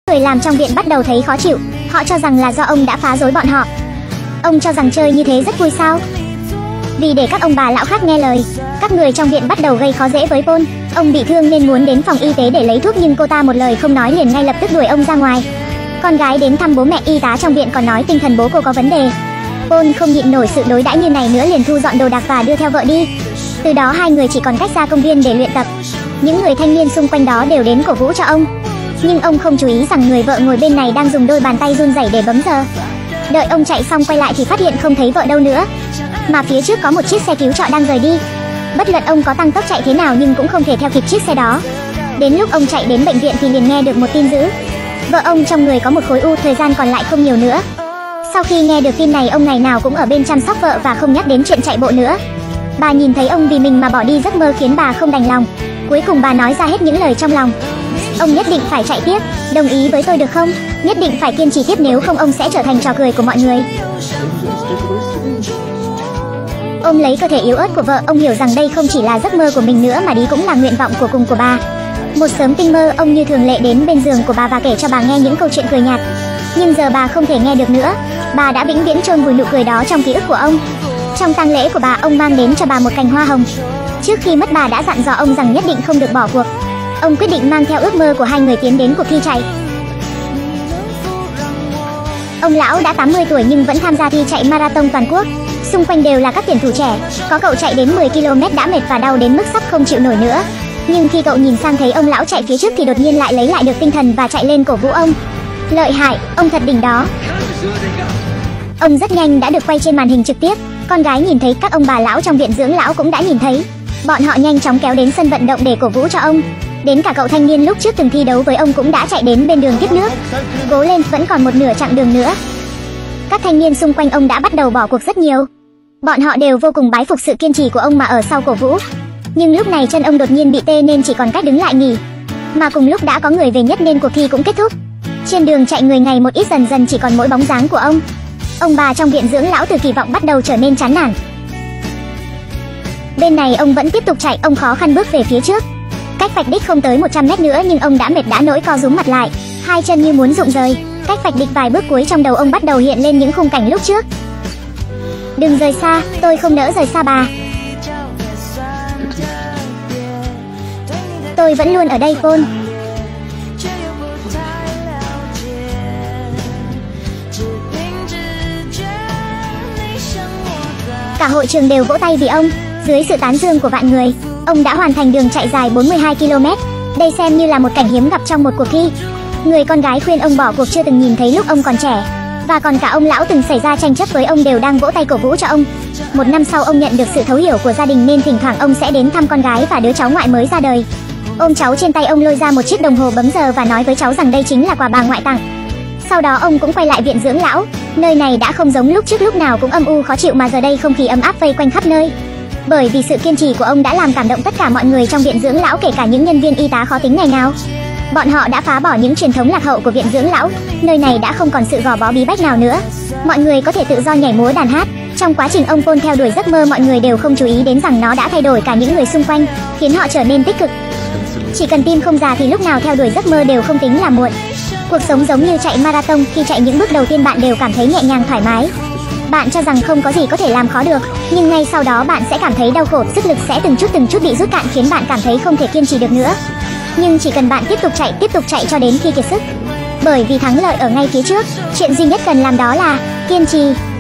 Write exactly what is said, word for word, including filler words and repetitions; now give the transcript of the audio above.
Người làm trong viện bắt đầu thấy khó chịu, họ cho rằng là do ông đã phá rối bọn họ. Ông cho rằng chơi như thế rất vui sao? Vì để các ông bà lão khác nghe lời, các người trong viện bắt đầu gây khó dễ với Paul. Ông bị thương nên muốn đến phòng y tế để lấy thuốc, nhưng cô ta một lời không nói liền ngay lập tức đuổi ông ra ngoài. Con gái đến thăm bố mẹ, y tá trong viện còn nói tinh thần bố cô có vấn đề. Paul không nhịn nổi sự đối đãi như này nữa, liền thu dọn đồ đạc và đưa theo vợ đi. Từ đó hai người chỉ còn cách ra công viên để luyện tập. Những người thanh niên xung quanh đó đều đến cổ vũ cho ông, nhưng ông không chú ý rằng người vợ ngồi bên này đang dùng đôi bàn tay run rẩy để bấm giờ. Đợi ông chạy xong quay lại thì phát hiện không thấy vợ đâu nữa, mà phía trước có một chiếc xe cứu trợ đang rời đi. Bất luận ông có tăng tốc chạy thế nào nhưng cũng không thể theo kịp chiếc xe đó. Đến lúc ông chạy đến bệnh viện thì liền nghe được một tin dữ. Vợ ông trong người có một khối u, thời gian còn lại không nhiều nữa. Sau khi nghe được tin này, ông ngày nào cũng ở bên chăm sóc vợ và không nhắc đến chuyện chạy bộ nữa. Bà nhìn thấy ông vì mình mà bỏ đi giấc mơ khiến bà không đành lòng. Cuối cùng bà nói ra hết những lời trong lòng. Ông nhất định phải chạy tiếp, đồng ý với tôi được không? Nhất định phải kiên trì tiếp, nếu không ông sẽ trở thành trò cười của mọi người. Ôm lấy cơ thể yếu ớt của vợ, ông hiểu rằng đây không chỉ là giấc mơ của mình nữa mà đi cũng là nguyện vọng của cùng của bà. Một sớm tinh mơ, ông như thường lệ đến bên giường của bà và kể cho bà nghe những câu chuyện cười nhạt. Nhưng giờ bà không thể nghe được nữa, bà đã vĩnh viễn chôn vùi nụ cười đó trong ký ức của ông. Trong tang lễ của bà, ông mang đến cho bà một cành hoa hồng. Trước khi mất, bà đã dặn dò ông rằng nhất định không được bỏ cuộc. Ông quyết định mang theo ước mơ của hai người tiến đến cuộc thi chạy. Ông lão đã tám mươi tuổi nhưng vẫn tham gia thi chạy marathon toàn quốc. Xung quanh đều là các tuyển thủ trẻ. Có cậu chạy đến mười ki lô mét đã mệt và đau đến mức sắp không chịu nổi nữa. Nhưng khi cậu nhìn sang thấy ông lão chạy phía trước thì đột nhiên lại lấy lại được tinh thần và chạy lên cổ vũ ông. Lợi hại, ông thật đỉnh đó. Ông rất nhanh đã được quay trên màn hình trực tiếp. Con gái nhìn thấy, các ông bà lão trong viện dưỡng lão cũng đã nhìn thấy. Bọn họ nhanh chóng kéo đến sân vận động để cổ vũ cho ông. Đến cả cậu thanh niên lúc trước từng thi đấu với ông cũng đã chạy đến bên đường tiếp nước. Cố lên, vẫn còn một nửa chặng đường nữa. Các thanh niên xung quanh ông đã bắt đầu bỏ cuộc rất nhiều. Bọn họ đều vô cùng bái phục sự kiên trì của ông mà ở sau cổ vũ. Nhưng lúc này chân ông đột nhiên bị tê nên chỉ còn cách đứng lại nghỉ. Mà cùng lúc đã có người về nhất nên cuộc thi cũng kết thúc. Trên đường chạy, người ngày một ít, dần dần chỉ còn mỗi bóng dáng của ông. Ông bà trong viện dưỡng lão từ kỳ vọng bắt đầu trở nên chán nản. Bên này ông vẫn tiếp tục chạy, ông khó khăn bước về phía trước. Cách vạch đích không tới một trăm mét nữa nhưng ông đã mệt đã nỗi co rúm mặt lại, hai chân như muốn rụng rời. Cách vạch đích vài bước cuối, trong đầu ông bắt đầu hiện lên những khung cảnh lúc trước. Đừng rời xa, tôi không nỡ rời xa bà. Tôi vẫn luôn ở đây, Paul. Cả hội trường đều vỗ tay vì ông. Dưới sự tán dương của vạn người, ông đã hoàn thành đường chạy dài bốn mươi hai ki lô mét. Đây xem như là một cảnh hiếm gặp trong một cuộc thi. Người con gái khuyên ông bỏ cuộc chưa từng nhìn thấy lúc ông còn trẻ, và còn cả ông lão từng xảy ra tranh chấp với ông đều đang vỗ tay cổ vũ cho ông. Một năm sau, ông nhận được sự thấu hiểu của gia đình nên thỉnh thoảng ông sẽ đến thăm con gái và đứa cháu ngoại mới ra đời. Ôm cháu trên tay, ông lôi ra một chiếc đồng hồ bấm giờ và nói với cháu rằng đây chính là quà bà ngoại tặng. Sau đó ông cũng quay lại viện dưỡng lão. Nơi này đã không giống lúc trước, lúc nào cũng âm u khó chịu, mà giờ đây không khí ấm áp vây quanh khắp nơi. Bởi vì sự kiên trì của ông đã làm cảm động tất cả mọi người trong viện dưỡng lão, kể cả những nhân viên y tá khó tính ngày nào. Bọn họ đã phá bỏ những truyền thống lạc hậu của viện dưỡng lão. Nơi này đã không còn sự gò bó bí bách nào nữa. Mọi người có thể tự do nhảy múa đàn hát. Trong quá trình ông Paul theo đuổi giấc mơ, mọi người đều không chú ý đến rằng nó đã thay đổi cả những người xung quanh, khiến họ trở nên tích cực. Chỉ cần tim không già thì lúc nào theo đuổi giấc mơ đều không tính là muộn. Cuộc sống giống như chạy marathon, khi chạy những bước đầu tiên bạn đều cảm thấy nhẹ nhàng thoải mái. Bạn cho rằng không có gì có thể làm khó được, nhưng ngay sau đó bạn sẽ cảm thấy đau khổ, sức lực sẽ từng chút từng chút bị rút cạn khiến bạn cảm thấy không thể kiên trì được nữa. Nhưng chỉ cần bạn tiếp tục chạy, tiếp tục chạy cho đến khi kiệt sức. Bởi vì thắng lợi ở ngay phía trước, chuyện duy nhất cần làm đó là kiên trì.